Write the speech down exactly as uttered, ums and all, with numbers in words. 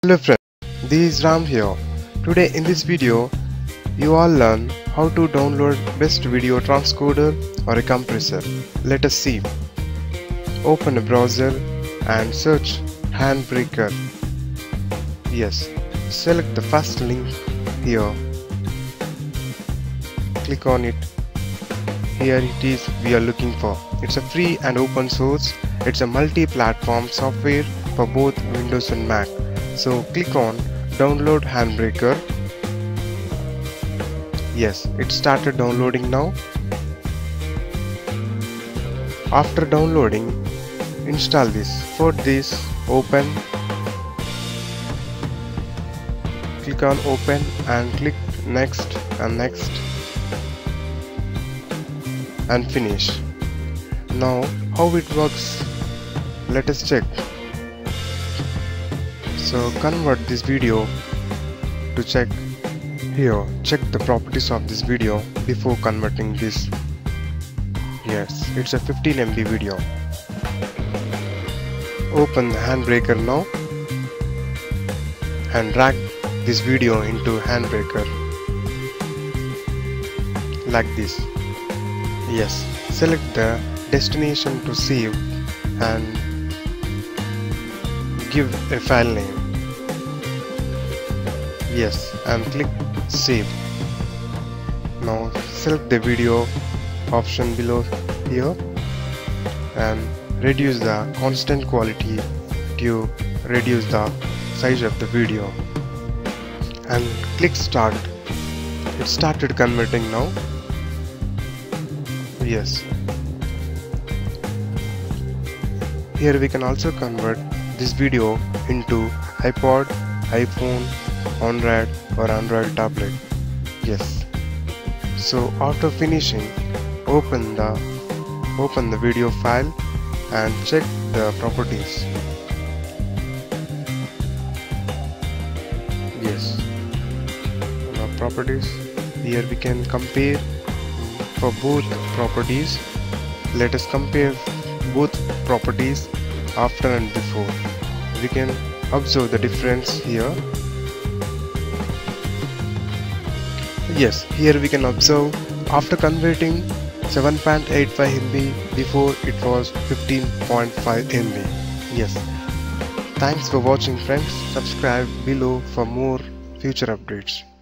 Hello friends, this is Ram here. Today in this video, you all learn how to download best video transcoder or a compressor. Let us see. Open a browser and search Handbreaker. Yes, select the first link here. Click on it. Here it is we are looking for. It's a free and open source. It's a multi-platform software for both Windows and Mac. So click on download Handbreaker. Yes, it started downloading now. After downloading, install this. For this, open. Click on open and click next and next and finish. Now how it works, let us check. So convert this video to check. Here, check the properties of this video before converting this. Yes, it's a fifteen M B video. Open the Handbreaker now and drag this video into Handbreaker like this. Yes, select the destination to save and give a file name. Yes, and click save. Now select the video option below here and reduce the constant quality to reduce the size of the video and click start. It started converting now. Yes, here we can also convert this video into iPod, iPhone, Android or Android tablet. Yes, so after finishing, open the open the video file and check the properties. Yes, now properties, here we can compare for both properties. Let us compare both properties after and before. We can observe the difference here. Yes, here we can observe after converting seven point eight five M B, before it was fifteen point five M B. Yes, thanks for watching friends. Subscribe below for more future updates.